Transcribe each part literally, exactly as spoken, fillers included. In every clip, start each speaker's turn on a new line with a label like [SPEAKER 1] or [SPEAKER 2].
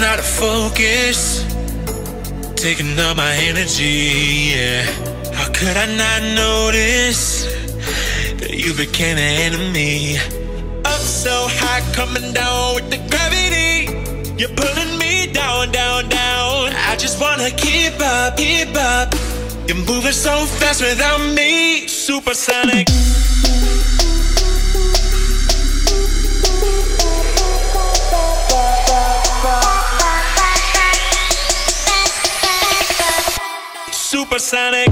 [SPEAKER 1] out of focus, taking up my energy, yeah. How could I not notice that you became an enemy? Up so high, coming down with the gravity. You're pulling me down, down, down. I just wanna keep up, keep up. You're moving so fast without me. Supersonic. Supersonic.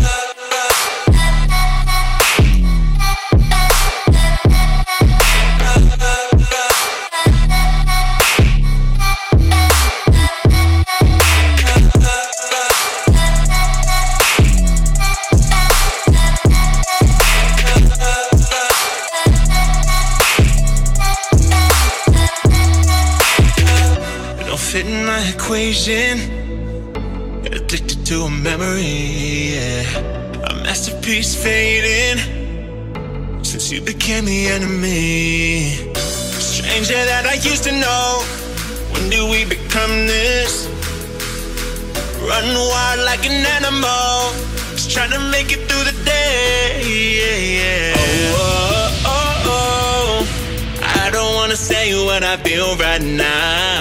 [SPEAKER 1] Don't fit in my equation. Addicted to a memory, yeah. A masterpiece fading since you became the enemy. Stranger that I used to know. When did we become this? Run wild like an animal, just trying to make it through the day, yeah, yeah. Oh, oh, oh, oh. I don't wanna say what I feel right now.